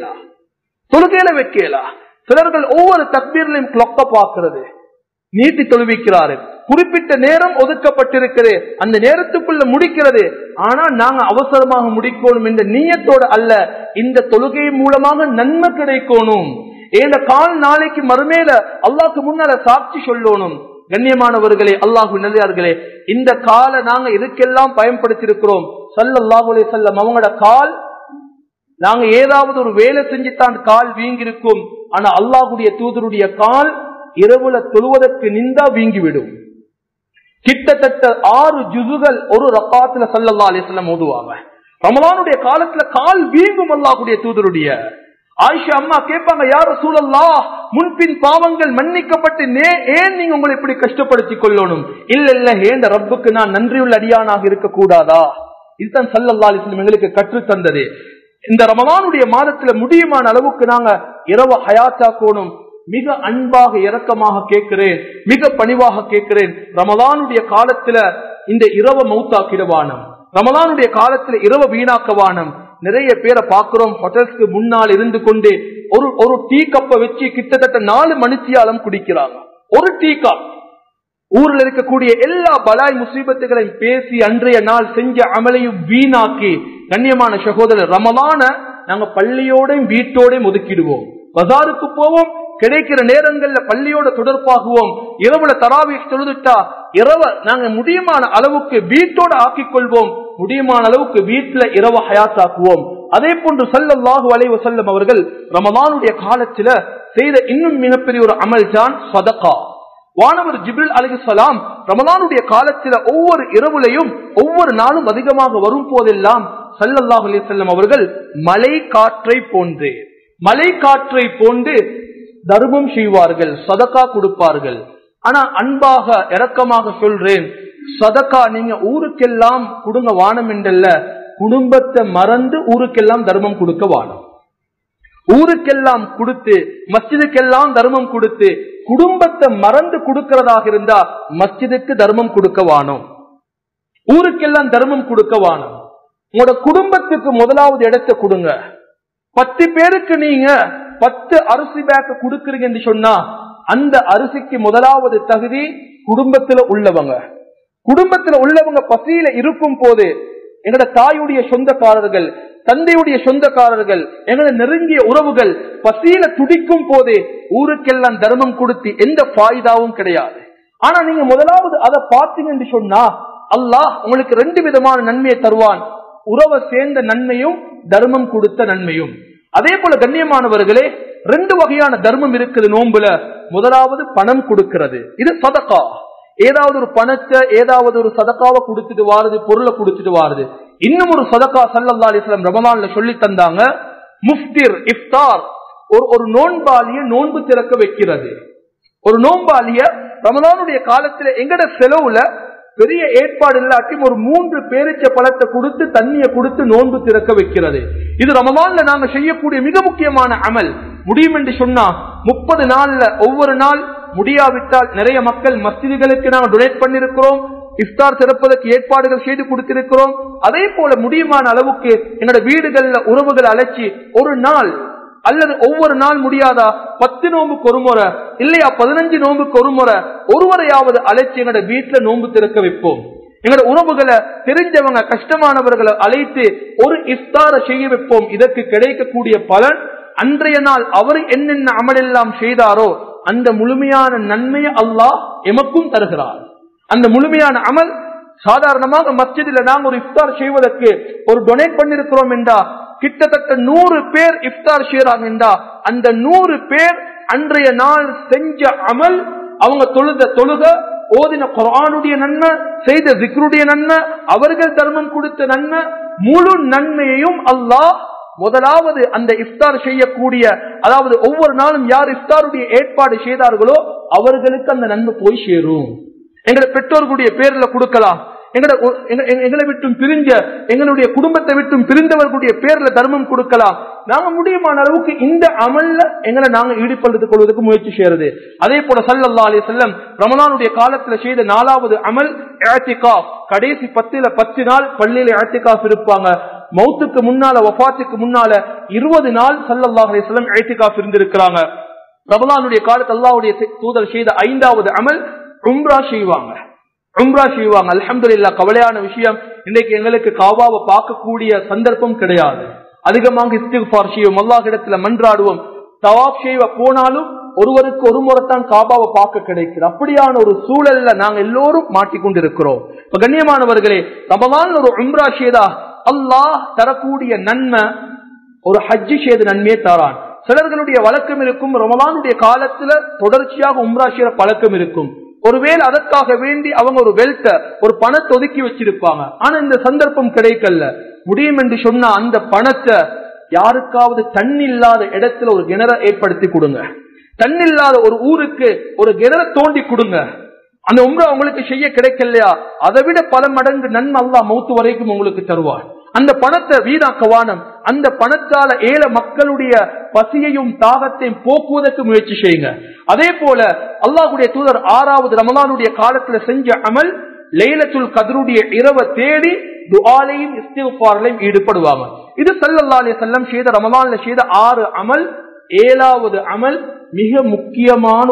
வைக்கலா? சிலர்கள் ஒவ்வொரு தக்பீர்லையும் கிளாக்க பார்க்கிறது, நீட்டி தொழுவிக்கிறாரு. குறிப்பிட்ட நேரம் ஒதுக்கப்பட்டிருக்கிறது, அந்த நேரத்துக்குள்ள முடிக்கிறது. ஆனா நாங்க அவசரமாக முடிக்கணும் என்ற நியத்தோட அல்ல, இந்த தொழுகை மூலமாக நன்மை கிடைக்கணும். ஏண்ட கால் நாளைக்கு மறுமையில அல்லாஹ்க்கு முன்னால சாட்சி சொல்லணும். கண்ணியமானவர்களே, அல்லாஹ்வு நல்லடியார்களே, இந்த கால நாங்க எதுக்கெல்லாம் பயன்படுத்தியிருக்கிறோம்? ஸல்லல்லாஹு அலைஹி வஸல்லம் அவங்களோட கால், நாங்க ஏதாவது ஒரு வேலை செஞ்சுத்தான் கால் வீங்கி இருக்கும். ஆனா அல்லாஹ்வுடைய தூதருடைய கால் இரவுல தொழுவதற்கு நின்றா வீங்கிவிடும். கிட்டத்தட்ட 6 ஜுசுகள் ஒரு ரக்காத்துல ஸல்லல்லாஹு அலைஹி வஸல்லம் ஓதுவாங்க. ரமலானுடைய காலத்துல கால் வீங்கும் அல்லாஹ்வுடைய தூதருடைய. ஆயிஷா அம்மா கேட்பாங்க, யா ரசூலல்லாஹ், முன்பின் பாவங்கள் மன்னிக்கப்பட்டு ஏன் நீங்க உங்களை இப்படி கஷ்டப்படுத்திக் கொள்ளணும்? இல்ல ஏண்ட ரப்புக்கு நான் நன்றியுள்ள அடியானாக இருக்க கூடாதா? இதுதான் ஸல்லல்லாஹு அலைஹி வஸல்லம் எங்களுக்கு கற்று தந்தது. இந்த ரமலானுடைய மாதத்துல முடியுமான அளவுக்கு நாங்க இரவ ஹயாத்தாக்கணும். மிக அன்பாக இரக்கமாக கேட்கிறேன், மிக பணிவாக கேட்கிறேன். ரமலானுடைய காலத்துல இந்த இரவ மௌத்தாக்கிடவானம், ரமலானுடைய காலத்துல இரவ வீணாக்கவானம். நிறைய பேரை பார்க்கிறோம், ஹோட்டல்ஸ்க்கு முன்னால் இருந்து கொண்டு ஒரு டீ கப்பை வச்சு கிட்டத்தட்ட 4 மணித்தியாலம் குடிக்கிறாங்க. ஒரு டீ கப். ஊர்ல இருக்கக்கூடிய எல்லா பலாய் முசீபத்துகளையும் பேசி அன்றைய நாள் செஞ்ச அமலையும் வீணாக்கி. கண்ணியமான சகோதரர், ரமலான நாங்க பள்ளியோடையும் வீட்டோடையும் ஒதுக்கிடுவோம். பஜாருக்கு போவோம், கிடைக்கிற நேரங்கள்ல பள்ளியோட தொடர்பாகுவோம். இரவுல தராவீஹ் தொழுதுட்டா இரவ நாங்க முடியுமான அளவுக்கு வீட்டோட ஆக்கிக் கொள்வோம். முடியுமான அளவுக்கு வீட்டுல இரவ ஹயாத்தாக்குவோம். அதே போன்று ஸல்லல்லாஹு அலைஹி வஸல்லம் அவர்கள் ரமலானுடைய காலத்துல செய்த இன்னும் மிகப்பெரிய ஒரு அமல் தான் சதகா. வானவர் ஜிப்ரீல் அலைஹிஸ்ஸலாம் ரமலானுடைய காலத்துல ஒவ்வொரு இரவுலையும் ஒவ்வொரு நாளும் அதிகமாக வரும் போதெல்லாம் ஸல்லல்லாஹு அலைஹி வஸல்லம் அவர்கள் மலை காற்றை போன்று தர்மம் செய்வார்கள், சதகா கொடுப்பார்கள். ஆனா அன்பாக இரக்கமாக சொல்றேன், சதகா நீங்க ஊருக்கெல்லாம் கொடுங்க வானம் என்றல்ல, குடும்பத்தை மறந்து ஊருக்கெல்லாம் தர்மம் கொடுக்க வானம். ஊருக்கெல்லாம் கொடுத்து மஸ்ஜிதுக்கெல்லாம் தர்மம் கொடுத்து குடும்பத்தை மறந்து கொடுக்கிறதாக இருந்தா மஸ்ஜிதுக்கு தர்மம் கொடுக்க வானம், ஊருக்கெல்லாம் தர்மம் கொடுக்க வானம். உங்களோட குடும்பத்துக்கு முதலாவது இடத்தை கொடுங்க. 10 பேருக்கு நீங்க 10 அரிசி பேக்க கொடுக்கிறீங்க என்று சொன்னா அந்த அரிசிக்கு முதலாவது தகுதி குடும்பத்துல உள்ளவங்க பசியில இருக்கும் போது எங்களோட தாயுடைய சொந்தக்காரர்கள், தந்தையுடைய சொந்தக்காரர்கள், எங்களை நெருங்கிய உறவுகள் பசியில துடிக்கும் போதே ஊருக்கெல்லாம் தர்மம் கொடுத்து எந்த ஃபாயிதாவும் கிடையாது. ஆனா நீங்க முதலாவது அதை பார்த்தீங்கன்னு சொன்னா அல்லாஹ் உங்களுக்கு 2 விதமான நன்மையை தருவான். உறவை சேர்ந்த நன்மையும் தர்மம் கொடுத்த நன்மையும். அதே போல கண்ணியமானவர்களே, 2 வகையான தர்மம் இருக்குது நோன்புல. முதலாவது பணம் கொடுக்கிறது, இது சதகா. ஏதாவது ஒரு பணத்தை ஏதாவது ஒரு சதகாவை கொடுத்துட்டு வாருது, பொருளை கொடுத்துட்டு வாருது. இன்னும் ஒரு சதகா ஸல்லல்லாஹு அலைஹி வஸல்லம் ரமலான்ல சொல்லி தந்தாங்க, முஃப்திர் இஃப்தார், ஒரு நோன்பாளிய நோன்பு திறக்க வைக்கிறது. ஒரு நோன்பாளிய ரமலானுடைய காலத்துல எங்கட செலவுல பெரிய ஏற்பாடு இல்லாட்டி ஒரு 3 பேரிச்ச பழத்தை கொடுத்து தண்ணியை கொடுத்து நோன்பு திறக்க வைக்கிறது. இது ரமலான்ல நாங்க செய்யக்கூடிய மிக முக்கியமான அமல். முடியும் என்று சொன்னா 30 நாள்ல ஒவ்வொரு நாள், முடியாவிட்டால் நிறைய மக்கள் மஸ்ஜிதுகளுக்கு நாங்கள் டொனேட் பண்ணிருக்கிறோம், இஃப்தார் திறப்பதற்கு ஏற்பாடுகள் செய்து கொடுத்திருக்கிறோம். அதே போல முடியுமான அளவுக்கு எங்களோட வீடுகள்ல உறவுகளை அழைச்சி ஒரு நாள் அல்லது ஒவ்வொரு நாள் முடியாதா 10 நோம்புக்கு ஒரு முறை, இல்லையா 15 நோம்புக்கு ஒரு முறை ஒருவரையாவது அழைச்சி எங்களோட வீட்டுல நோன்பு திறக்க வைப்போம். எங்களோட உறவுகளை, தெரிஞ்சவங்க, கஷ்டமானவர்களை அழைத்து ஒரு இஃப்தார செய்ய வைப்போம். இதற்கு கிடைக்கக்கூடிய பலன், அன்றைய நாள் அவர் என்னென்ன அமலெல்லாம் செய்தாரோ அந்த முழுமையான நன்மையை அல்லாஹ் எமக்கும் தருகிறார். அந்த முழுமையான அமல் சாதாரணமாக மஸ்ஜிதில் நாங்கள் ஒரு இஃப்தார் செய்வதற்கு ஒரு டொனேட் பண்ணிருக்கிறோம் என்றா கிட்டத்தட்ட 100 பேர் இஃப்தார் செய்றாங்க என்றா அந்த 100 பேர் அன்றைய நாள் செஞ்ச அமல், அவங்க தொழுக, ஓதின குர்ஆனுடைய நன்மை, செய்த zikruடைய நன்மை, அவர்கள் தர்மம் கொடுத்த நன்மை, முழு நன்மையையும் அல்லாஹ் முதலாவது அந்த இஃப்தார் செய்யக்கூடிய, அதாவது ஒவ்வொரு நாளும் யார் இஃப்தாருடைய ஏற்பாடு செய்தார்களோ அவர்களுக்கு அந்த நன்மை போய் சேரும். எங்களை பெற்றோர்களுடைய பேர்ல கொடுக்கலாம், எங்களை விட்டும் பிரிஞ்ச, எங்களுடைய குடும்பத்தை விட்டும் பிரிந்தவர்களுடைய பேர்ல தர்மம் கொடுக்கலாம். நாங்க முடியுமான அளவுக்கு இந்த அமல்ல எங்களை நாங்க ஈடுபடுத்திக் கொள்வதற்கு முயற்சி செய்யறது. அதே போல ஸல்லல்லாஹு அலைஹி வஸல்லம் ரமலானுடைய காலத்துல செய்த 4வது அமல் இஅ்திகாஃப். கடைசி 10 நாள் பள்ளியில இஅ்திகாஃப் இருப்பாங்க. மௌத்துக்கு முன்னால, வஃபாத்துக்கு முன்னால 20 நாள் ஸல்லல்லாஹு அலைஹி வஸல்லம் இஅ்திகாஃப் இருந்திருக்கிறாங்க. ரமலானுடைய காலத்துல அல்லாஹ்வுடைய தூதர் செய்த 5வது அமல் உம்ரா செய்வாங்க. அல்ஹம்துலில்லாஹ். கவலையான விஷயம், இன்னைக்கு எங்களுக்கு காபாவை பார்க்கக்கூடிய சந்தர்ப்பம் கிடையாது. அதிகமாக இஸ்திக்ஃபார் செய்வோம், அல்லாஹ்விடத்துல மன்றாடுவோம். தவாப் செய்வ போனாலும் ஒருவருக்கு ஒரு முறைத்தான் காபாவை பார்க்க கிடைக்குது. அப்படியான ஒரு சூழல்ல நாங்க எல்லோரும் மாட்டிக்கொண்டிருக்கிறோம். இப்ப கண்ணியமானவர்களே, ரமலான் ஒரு உம்ரா செய்தா அல்லாஹ் தரக்கூடிய நன்மை ஒரு ஹஜ்ஜி செய்த நன்மையை தரான். சிலர்களுடைய வழக்கம் இருக்கும், ரமலானுடைய காலத்துல தொடர்ச்சியாக உம்ரா செய்யற பழக்கம் இருக்கும். ஒருவேளை அதற்காக வேண்டி அவங்க ஒரு வெல்த்த, ஒரு பணத்தை ஒதுக்கி வச்சிருப்பாங்க. ஆனா இந்த சந்தர்ப்பம் கிடைக்கல. முடியும் என்று சொன்னா அந்த பணத்தை யாருக்காவது தண்ணி இல்லாத இடத்துல ஒரு கிணற ஏற்படுத்தி கொடுங்க. தண்ணி இல்லாத ஒரு ஊருக்கு ஒரு கிணற தோண்டி கொடுங்க. அந்த உம்ரா உங்களுக்கு செய்ய கிடைக்கலையா, அதை விட பல மடங்கு நன்மை அல்லாஹ் மௌத்து வரைக்கும் உங்களுக்கு தருவார். அந்த பணத்தை வீணாக்கவானம். அந்த பணத்தால ஏழை மக்களுடைய பசியையும் தாகத்தையும் போக்குவதற்கு முயற்சி செய்யுங்க. அதே போல அல்லாஹ்வுடைய தூதர் 6வது ரமலானுடைய காலத்துல செஞ்ச அமல், லைலத்துல் கத்ருடைய இரவை தேடி துஆலையும் இஸ்திக்ஃபார்லையும் ஈடுபடுவாங்க. இது ஸல்லல்லாஹு அலைஹி வஸல்லம் செய்த ரமலான்ல செய்த 6 அமல். 7வது அமல் மிக முக்கியமான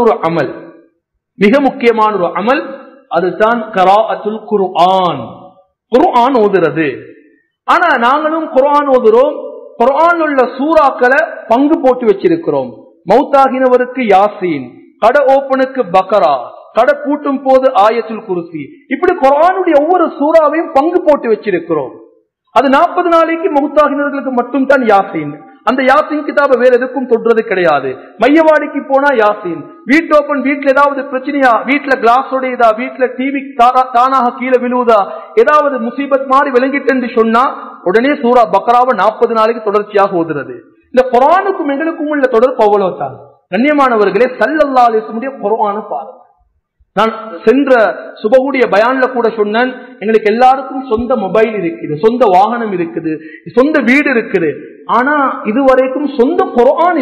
ஒரு அமல், அதுதான் கராஅத்துல் குர்ஆன். குர்ஆன் ஓதுறது. ஆனா நாங்களும் குர்ஆன் ஓதுறோம், குர்ஆன் உள்ள சூறாக்களை பங்கு போட்டு வச்சிருக்கிறோம். மௌத்தாகினவருக்கு யாசீன், கடை ஓப்பனுக்கு பக்கரா, கடை பூட்டும் போது ஆயத்துல் குர்சி, இப்படி குர்ஆனுடைய ஒவ்வொரு சூறாவையும் பங்கு போட்டு வச்சிருக்கிறோம். அது 40 நாளைக்கு மௌத்தாகினவர்களுக்கு மட்டும் தான் யாசீன். அந்த யாசீன் கிதாபை வேற எதுக்கும் தொடுறது கிடையாது. மையவாடிக்கு போனா யாசீன், வீட்டுல ஏதாவது பிரச்சனையா, வீட்டுல கிளாஸ் உடையதா, வீட்டுல டிவி தானாக கீழே விழுவுதா, ஏதாவது முசீபத் மாதிரி விளங்கிட்டு சொன்னா உடனே சூரா பக்ராவை 40 நாளைக்கு தொடர்ச்சியாக ஓதுறது. இந்த குர்ஆனுக்கும் எங்களுக்கும் உள்ள தொடர்பு அவ்வளவுதான். கண்ணியமானவர்களே, ஸல்லல்லாஹு அலைஹி வஸல்லம் குர்ஆனை பாருங்க. நான் சென்ற சுபஹுடைய பயான்ல கூட சொன்னேன், எங்களுக்கு எல்லாருக்கும் சொந்த மொபைல் இருக்குது, சொந்த வாகனம் இருக்குது, சொந்த வீடு இருக்குது. ஆனா இதுவரைக்கும் சொந்த குர்ஆன்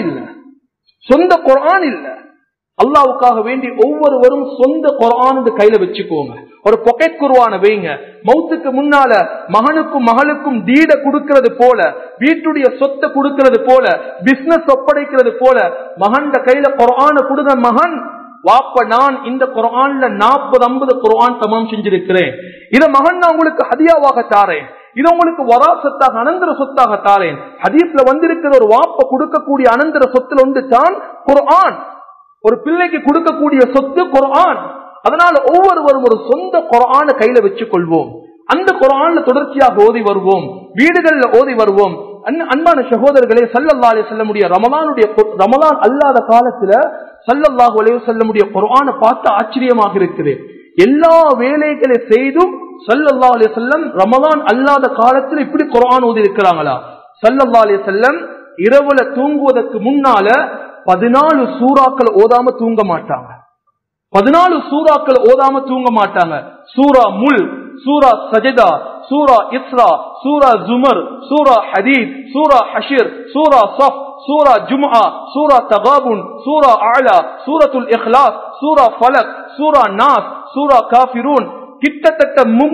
இல்ல. அல்லாஹ்வுக்காக வேண்டி ஒவ்வொருவரும் சொந்த குர்ஆன் கையில வச்சுக்கோங்க. ஒரு பாக்கெட் குர்ஆனை வைங்க. மௌத்துக்கு முன்னால மகனுக்கும் மகளுக்கும் தீட கொடுக்கிறது போல, வீட்டுடைய சொத்தை கொடுக்கிறது போல, பிசினஸ் ஒப்படைக்கிறது போல மகன் கையில குர்ஆனை கொடுங்க. மகன், வாப்ப, நான் இந்த குர்ஆன்ல 40-50 குர்ஆன் தமாம் செஞ்சிருக்கிறேன், இத மகன் நான் உங்களுக்கு ஹதியாவாக தாரேன். இது உங்களுக்கு வராசத்தாக அனந்தர சொத்தாக தாரேன். ஹதீஸ்ல வந்திருக்கிற ஒரு வாப்ப கொடுக்கக்கூடிய அனந்தர சொத்துல ஒன்று தான் குர்ஆன். ஒரு பிள்ளைக்கு கொடுக்கக்கூடிய சொத்து குர்ஆன். அதனால ஒவ்வொருவரும் ஒரு சொந்த குர்ஆன கையில வச்சுக் கொள்வோம். அந்த குர்ஆன்ல தொடர்ச்சியாக ஓதி வருவோம், வீடுகள்ல ஓதி வருவோம். அன்பான சகோதரர்களே, ஸல்லல்லாஹு அலைஹி வஸல்லம் ரமலான் அல்லாத காலத்துல ஸல்லல்லாஹு அலைஹி வஸல்லம் குர்ஆனை பார்த்து ஆச்சரியமாக இருக்குது. எல்லா வேலைகளை செய்தும் ஸல்லல்லாஹு அலைஹி வஸல்லம் ரமலான் அல்லாத காலத்துல இப்படி குர்ஆன் ஓதி இருக்கிறாங்களா? ஸல்லல்லாஹு அலைஹி வஸல்லம் இரவுல தூங்குவதற்கு முன்னால 14 சூறாக்கள் ஓதாம தூங்க மாட்டாங்க. 14 சூறாக்கள் ஓதாம தூங்க மாட்டாங்க. சூரா முல், சூரா சஜதா, சூரா இஸ்ரா, சூரா ஜுமர், சூரா ஹதீத், சூரா ஹஷர், சூரா ஸஃப், சூரா ஜும்ஆ, சூரா தகாபுன், சூரா அலா, சூரத்துல் இக்லாஸ், சூரா ஃபலக், சூரா நாஸ், சூரா காஃபிரூன், கிட்டத்தட்ட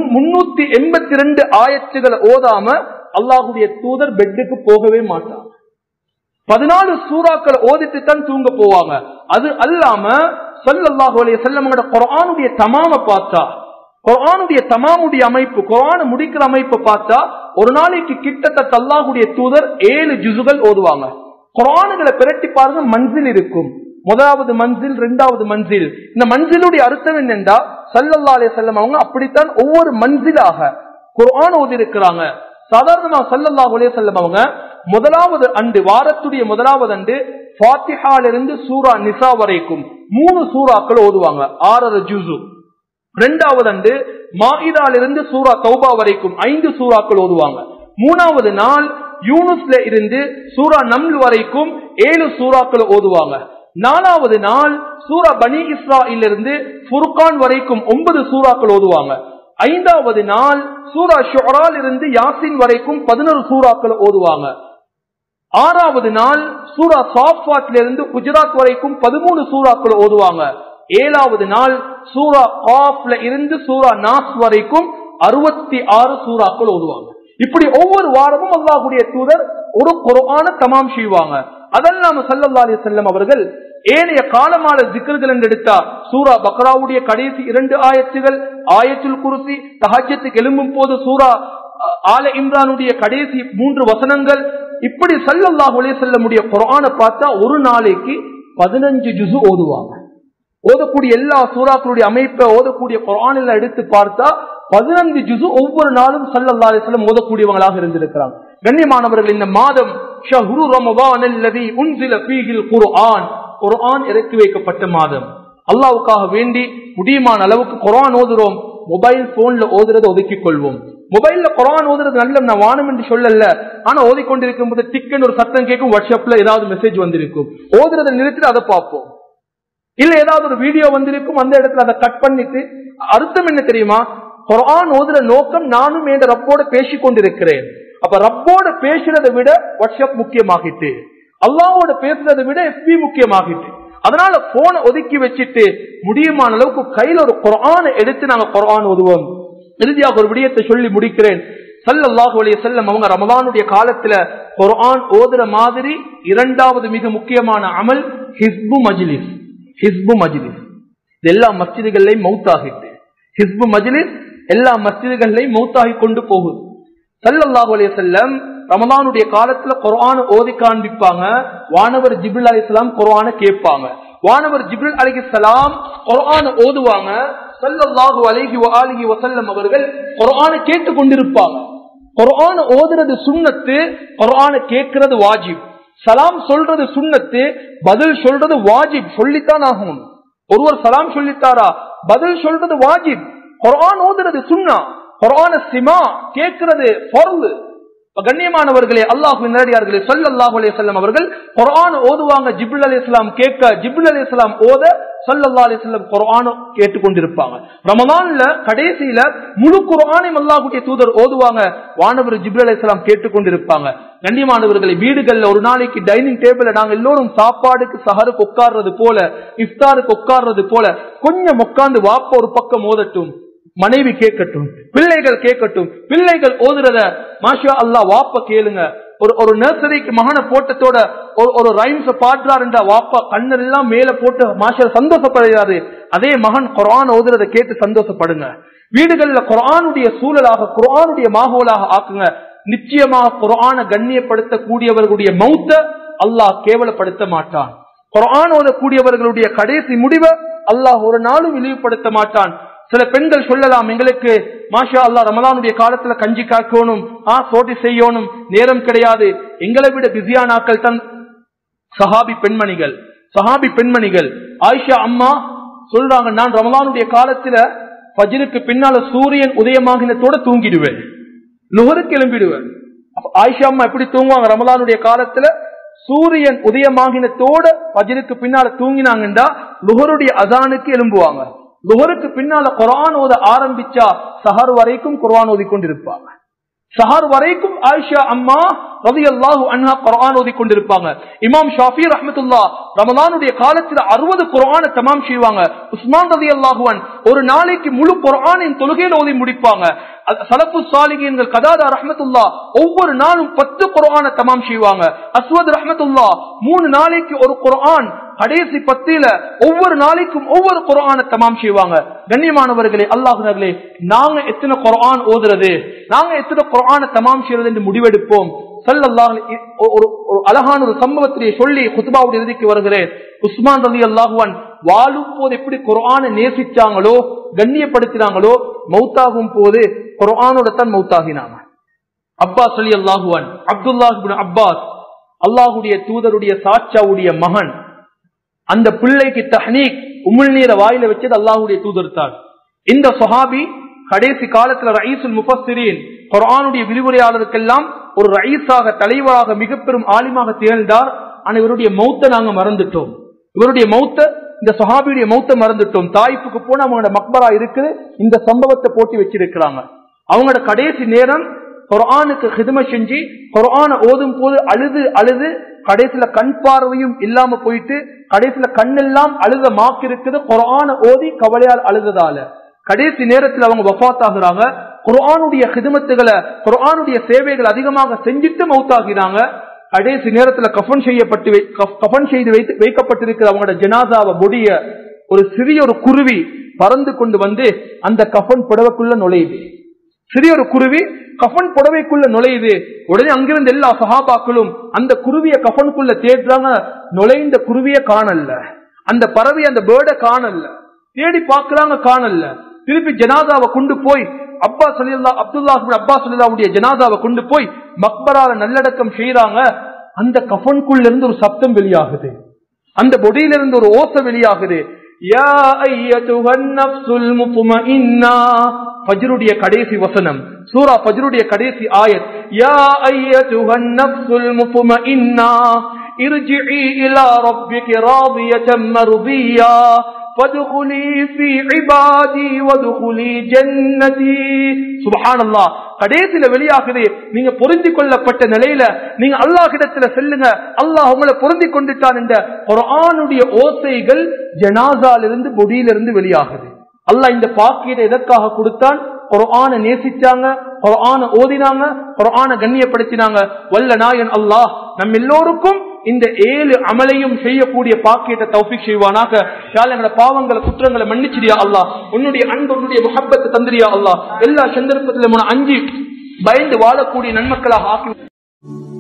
382 ஆயத்துகளை ஓதாம அல்லாஹ்வுடைய தூதர் பெட்டுக்கு போகவே மாட்டாங்க. 14 சூறாக்களை ஓதிட்டு தான் தூங்க போவாங்க. அது அல்லாம ஸல்லல்லாஹு அலைஹி வஸல்லம் குர்ஆனுடைய தமாம பார்த்தா, குர்ஆனுடைய தமாமுடைய அமைப்பு, குர்ஆனை முடிக்கிற அமைப்பை பார்த்தா ஒரு நாளைக்கு கிட்டத்தட்ட அல்லாஹ்வுடைய தூதர் 7 ஜுஸுகள் ஓதுவாங்க. குர்ஆன்களை பிரட்டி பாருங்க, மன்சில் இருக்கும். முதலாவது மன்சில், இரண்டாவது மன்சில். இந்த மன்சிலுடைய அர்த்தம் என்னென்றா ஸல்லல்லாஹு அலைஹி வஸல்லம் அவங்க அப்படித்தான் ஒவ்வொரு மன்சிலாக குர்ஆன் ஓதி இருக்கிறாங்க. சாதாரணமா ஸல்லல்லாஹு அலைஹி வஸல்லம் அவங்க முதலாவது அண்டு, வாரத்துடைய முதலாவது அண்டு ஃபாத்திஹாலிருந்து சூரா நிசா வரைக்கும் 3 சூறாக்கள் ஓதுவாங்க, 6 ஜுஸு. இரண்டாவது அண்டு மாஇதாலிருந்து சூரா தௌபா வரைக்கும் 5 சூறாக்கள் ஓதுவாங்க. மூணாவது நாள் யூனுஸ்ல இருந்து சூரா நம்ல் வரைக்கும் 7 சூறாக்கள் ஓதுவாங்க. நாலாவது நாள் சூரா பனி இஸ்ராயில் இருந்து ஃபுர்கான் வரைக்கும் 9 சூறாக்கள் ஓதுவாங்க. ஐந்தாவது நாள் சூரா ஷுஆரால் இருந்து யாசின் வரைக்கும் 11 சூறாக்கள் ஓதுவாங்க. ஆறாவது நாள் சூரா சாஃபாத்ல இருந்து குஜராத் வரைக்கும் 13 சூறாக்கள் ஓதுவாங்க. ஏழாவது நாள் சூரா காஃப்ல இருந்து சூரா நாஸ் வரைக்கும் 66 சூறாக்கள் ஓதுவாங்க. இப்படி ஒவ்வொரு வாரமும் அல்லாஹ்வுடைய தூதர் ஒரு குர்ஆனை தமாம் செய்வாங்க. அதெல்லாம் ஸல்லல்லாஹு அலைஹி வஸல்லம் அவர்கள் ஏனைய காலமான ஜிக்ர்கள் என்று எடுத்தா சூரா பக்ராவுடைய கடைசி 2 ஆயத்துகள், ஆயத்துல் குர்சி, தஹஜ்ஜுக்கு எழும்பும் போது சூரா ஆல இம்ரானுடைய கடைசி 3 வசனங்கள், இப்படி ஸல்லல்லாஹு அலைஹி வஸல்லம் குர்ஆனை பார்த்தா ஒரு நாளைக்கு 15 ஜுஸு ஓதுவாங்க. ஓதக்கூடிய எல்லா சூறாக்களுடைய அமைப்பை ஓதக்கூடிய குர்ஆனில் எடுத்து பார்த்தா 15 ஜுஸு ஒவ்வொரு நாளும் ஸல்லல்லாஹு அலைஹி வஸல்லம் ஓதக்கூடியவங்களாக இருந்திருக்கிறாங்க. கண்ணியமானவர்கள், இந்த மாதம் ஷஹ்ரு ரமதான் அல்லதி உன்ஸில ஃபீஹில் குர்ஆன், குர்ஆன் இறக்கி வைக்கப்பட்ட மாதம். அல்லாஹ்வுக்காக வேண்டி முடியுமான அளவுக்கு குர்ஆன் ஓதுறோம். மொபைல் போன்ல ஓதுறதை ஒதுக்கிக் கொள்வோம். மொபைல்ல குர்ஆன் ஓதுறது நல்ல, நான் வானம் என்று சொல்லல. ஆனா ஓதிக்கொண்டிருக்கும் போது டிக்கெட் ஒரு சத்தம் கேட்கும், வாட்ஸ்அப்ல ஏதாவது மெசேஜ் வந்திருக்கும், ஓதுறதை நிறுத்திட்டு அதை பார்ப்போம். இல்ல ஏதாவது ஒரு வீடியோ வந்திருக்கும், அந்த இடத்துல அதை கட் பண்ணிட்டு, அர்த்தம் என்ன தெரியுமா? குர்ஆன் ஓதுற நோக்கம் நானும் என் ரப்போட பேசிக் கொண்டிருக்கிறேன். அப்ப ரப்போட பேசுறதை விட வாட்ஸ்அப் முக்கியமாகிட்டு, அல்லாஹ்வோட பேசுறதை விட FB முக்கியமாகிட்டு. அதனால போனை ஒதுக்கி வச்சுட்டு முடியுமான அளவுக்கு கையில ஒரு குர்ஆனை எடுத்து நாங்க குர்ஆன் ஓதுவோம். இறுதியாக ஒரு விடயத்தை சொல்லி முடிக்கிறேன். ஸல்லல்லாஹு அலைஹி வஸல்லம் அவங்க ரமலானுடைய காலத்துல குர்ஆன் ஓதுற மாதிரி இரண்டாவது மிக முக்கியமான அமல் ஹிஸ்பு மஜ்லிஸ். ஹிஸ்பு மஜ்லிஸ் எல்லா மஸ்ஜிதுகளையும் மௌத்தாகிட்டு, ஹிஸ்பு மஜ்லிஸ் எல்லா மஸ்ஜிதுகளையும் மௌத்தாகி கொண்டு போகுது. ஸல்லல்லாஹு அலைஹி வஸல்லம் ரமலானுடைய காலத்துல குர்ஆன் ஓதி காண்பிப்பாங்க. வானவர் ஜிப்ரீல் அலைஹிஸ்ஸலாம் குர்ஆனை கேட்பாங்க. வானவர் ஜிப்ரீல் அலைஹிஸ்ஸலாம் குர்ஆனை ஓதுவாங்க. ஸல்லல்லாஹு அலைஹி வஆலிஹி வஸல்லம் அவர்கள் குர்ஆனை கேட்டுக் கொண்டிருப்பாங்க. குர்ஆனை ஓதுறது சுன்னத்து, குர்ஆனை கேட்கிறது வாஜிப். சலாம் சொல்றது சுன்னத்து, பதில் சொல்றது வாஜிப், சொல்லித்தான் ஆகும். ஒருவர் சலாம் சொல்லித்தாரா, பதில் சொல்றது வாஜிப். குர்ஆன் ஓதுறது சுன்னா, குர்ஆனை சிமா கேட்கிறது ஃபர்து. கண்ணியமானவர்களே, அல்லாஹ்வின் நேரடியார்களே, ஸல்லல்லாஹு அலைஹி வஸல்லம் அவர்கள் குர்ஆன் ஓதுவாங்க. ஜிப்ரீல் அலைஹிஸ்ஸலாம் கேட்க, ஜிப்ரீல் அலைஹிஸ்ஸலாம் ஓத, ஸல்லல்லாஹு அலைஹி வஸல்லம் குர்ஆனை கேட்டுக்கொண்டிருப்பாங்க. ரமலான்ல கடைசியில முழு குர்ஆனையும் அல்லாஹ்வுடைய தூதர் ஓதுவாங்க. வானவர் ஜிப்ரீல் அலைஹிஸ்ஸலாம் கேட்டுக்கொண்டிருப்பாங்க. கண்ணியமானவர்களே, வீடுகள்ல ஒரு நாளைக்கு டைனிங் டேபிள்ல நாங்க எல்லோரும் சாப்பாடுக்கு சஹருக்கு உட்கார்றது போல, இஃப்தாருக்கு உட்கார்றது போல கொஞ்சம் உட்கார்ந்து வாப்ப ஒரு பக்கம் ஓதட்டும், மனைவி கேட்கட்டும், பிள்ளைகள் கேட்கட்டும். பிள்ளைகள் ஓதுறத மாஷா அல்லாஹ் வாப்ப கேளுங்க. ஒரு நர்சரிக்கு மகனை போட்டத்தோட ஒரு ரைம்ஸ் பாடுறாரு என்றா வாப்பா கண்ணெல்லாம் மேல போட்டு மாஷா சந்தோஷப்படுகிறாரு. அதே மகன் குர்ஆன் ஓதுறத கேட்டு சந்தோஷப்படுங்க. வீடுகள்ல குர்ஆனுடைய சூழலாக குர்ஆனுடைய மாஹோலாக ஆக்குங்க. நிச்சயமாக குர்ஆனை கண்ணியப்படுத்தக்கூடியவர்களுடைய மௌத்த அல்லாஹ் கேவலப்படுத்த மாட்டான். குர்ஆன் ஓதக்கூடியவர்களுடைய கடைசி முடிவை அல்லாஹ் ஒரு நாளும் இழிவுபடுத்த மாட்டான். சில பெண்கள் சொல்லலாம், எங்களுக்கு மாஷா அல்லாஹ் ரமலானுடைய காலத்துல கஞ்சி காக்கணும், சோட்டி செய்யணும், நேரம் கிடையாது. எங்களை விட பிஸியான ஆட்கள் தான் சஹாபி பெண்மணிகள். ஆயிஷா அம்மா சொல்றாங்க, நான் ரமலானுடைய காலத்துல ஃபஜ்ருக்கு பின்னால சூரியன் உதயமாகினத்தோட தூங்கிடுவேன், லுஹருக்கு எழும்பிடுவேன். ஆயிஷா அம்மா எப்படி தூங்குவாங்க? ரமலானுடைய காலத்துல சூரியன் உதயமாகினத்தோட ஃபஜ்ருக்கு பின்னால தூங்கினாங்கண்டா லுஹருடைய அசானுக்கு எழும்புவாங்க. லுஹருக்கு பின்னால குர்ஆன் ஓத ஆரம்பிச்சா சஹர் வரைக்கும் குர்ஆன் ஓதி கொண்டிருப்பாங்க. சஹர் வரைக்கும் ஆயிஷா அம்மா ரலியல்லாஹு அன்ஹா குர்ஆன் ஓதி கொண்டிருப்பாங்க. இமாம் ஷாஃபி ரஹ்மத்துல்லாஹ் ரமலானுடைய காலத்துல 60 குர்ஆனை தமாம் செய்வாங்க. உஸ்மான் ரலியல்லாஹு அன்ஹு ஒரு நாளைக்கு முழு குர்ஆனின் தொழுகையில ஓதி முடிப்பாங்க. சலஃபு சாலிஹீன்கள் கதாதா ரஹ்மத்துல்லாஹ் ஒவ்வொரு நாளும் 10 குர்ஆனை தமாம் செய்வாங்க. அஸ்வத் ரஹ்மத்துல்லாஹ் 3 நாளைக்கு ஒரு குர்ஆன், கடைசி 10ல ஒவ்வொரு நாளைக்கும் ஒவ்வொரு குர்ஆனை தமாம் செய்வாங்க. கண்ணியமானவர்களே, அல்லாஹ்வினர்களே, நாங்க எத்தனை குர்ஆன் ஓதுறது, நாங்க எத்தனை குர்ஆனை தமாம் செய்யறது என்று முடிவெடுப்போம். ஸல்லல்லாஹு ஒரு அழகான ஒரு சம்பவத்தை சொல்லி குத்பாவுடைய இறுதிக்கு வருகிறேன். உஸ்மான் ரலியல்லாஹு அன்ஹு வாழும் போது எப்படி குர்ஆனை நேசிச்சாங்களோ, கண்ணியப்படுத்தினாங்களோ, மௌத்தாகும் போது குர்ஆனோட தான் மௌத்தாகினாங்க. அப்பாஸ் ரலியல்லாஹு அன்ஹு, அப்துல்லாஹ் இப்னு அப்பாஸ், அல்லாஹ்வுடைய தூதருடைய சாச்சாவுடைய மகன். அந்த பிள்ளைக்கு தஹ்னீக் உமிழ் நீரை வாயில வச்சது அல்லாஹ்வுடைய தூதர் தான். இந்த சஹாபி கடைசி காலத்துல ரயீசுல் முஃபஸ்ஸிரீன், குர்ஆனுடைய விரிவுரையாளருக்கெல்லாம் ஒரு ரயீஸாக, தலைவராக, மிக பெரும் ஆலிமாக திகழ்ந்தார். ஆனா இவருடைய மௌத்தை நாங்க மறந்துட்டோம். இந்த சஹாபியுடைய மௌத்தை மறந்துட்டோம். தாயிஃபுக்கு போன அவங்களோட மக்பரா இருக்குது, இந்த சம்பவத்தை போட்டி வச்சிருக்கிறாங்க. அவங்களோட கடைசி நேரம் குர்ஆனுக்கு ஹிதம செஞ்சு குர்ஆனை ஓதும் போது அழுது கடைசியில கண் பார்வையும் இல்லாம போயிட்டு, கடைசியில கண்ணெல்லாம் அழுத மாக்கு இருக்குது. குர்ஆனை ஓதி கவலையால் அழுததால கடைசி நேரத்தில் அவங்க வஃபாத் ஆகுறாங்க. குர்ஆனுடைய ஹிதமத்துகளை, குர்ஆனுடைய சேவைகள் அதிகமாக செஞ்சுட்டு மௌத்தாகிறாங்க. கடைசி நேரத்தில் கஃபன் செய்து வைக்கப்பட்டிருக்கிற அவங்களோட ஜனாசாவை பொடிய ஒரு சிறிய ஒரு குருவி பறந்து கொண்டு வந்து அந்த கஃபன் புடவைக்குள்ள நுழையுது. சிறிய ஒரு குருவி கஃபன் புடவைக்குள்ள நுழையுது. உடனே அங்கிருந்து எல்லா சஹாபாக்களும் அந்த குருவிய கஃபனுக்குள்ள தேடுறாங்க. நுழைந்த குருவிய காணல, அந்த பறவை, அந்த பேர்ட காணல. தேடி பார்க்கறாங்க, காணல. திருப்பி ஜனாதாவை கொண்டு போய் அப்துல்லாஹ் இப்னு அப்பாஸ் ரலியல்லாஹுடைய ஜனாதாவை கொண்டு போய் மக்பரால நல்லடக்கம் செய்யறாங்க. அந்த கஃபனுக்குள்ள இருந்து ஒரு சப்தம் வெளியாகுது, அந்த பொடியில இருந்து ஒரு ஓசை வெளியாகுது. யா அய்யதுஹன் நஃப்ஸுல் முத்மஇன்னா, ஃபஜ்ருடைய கடைசி வசனம், சூரா ஃபஜ்ருடைய கடைசி ஆயத். யா அய்யதுஹன் நஃப்ஸுல் முத்மஇன்னா இர்ஜிஇ இலா ரப்பிகி ராதியதன் மர்தியா ஃபதுகுலி ஃபீ இபாதி வதுகுலி ஜன்னதி. சுப்ஹானல்லாஹ், கடைசியில வெளியாகுது. நீங்க பொருந்தி கொள்ளப்பட்ட நிலையில நீங்க அல்லாஹ்விடத்துல செல்லுங்க, அல்லாஹ் உங்களை பொருந்தி கொண்டுட்டான் என்ற குர்ஆனுடைய ஓசைகள் ஜனாசாலிருந்து பொடியிலிருந்து வெளியாகுது. அல்லாஹ் இந்த பாக்கியத்தை எதற்காக கொடுத்தான்? குர்ஆனை நேசிச்சாங்க, குர்ஆனை ஓதினாங்க, குர்ஆனை கண்ணியப்படுத்தினாங்க. வல்ல நாயன் அல்லாஹ் நம் எல்லோருக்கும் இந்த 7 அமலையும் செய்யக்கூடிய பாக்கியத்தை தௌஃபீக் செய்வானாக. யா அல்லாஹ், எங்களுடைய பாவங்களை, குற்றங்களை மன்னிச்சிடியா அல்லாஹ். உன்னுடைய அன்பு, உன்னுடைய முஹப்பத்தை தந்திரியா அல்லாஹ். எல்லா சந்தர்ப்பத்திலும் அஞ்சி பயந்து வாழக்கூடிய நன்மக்களாக ஆக்கி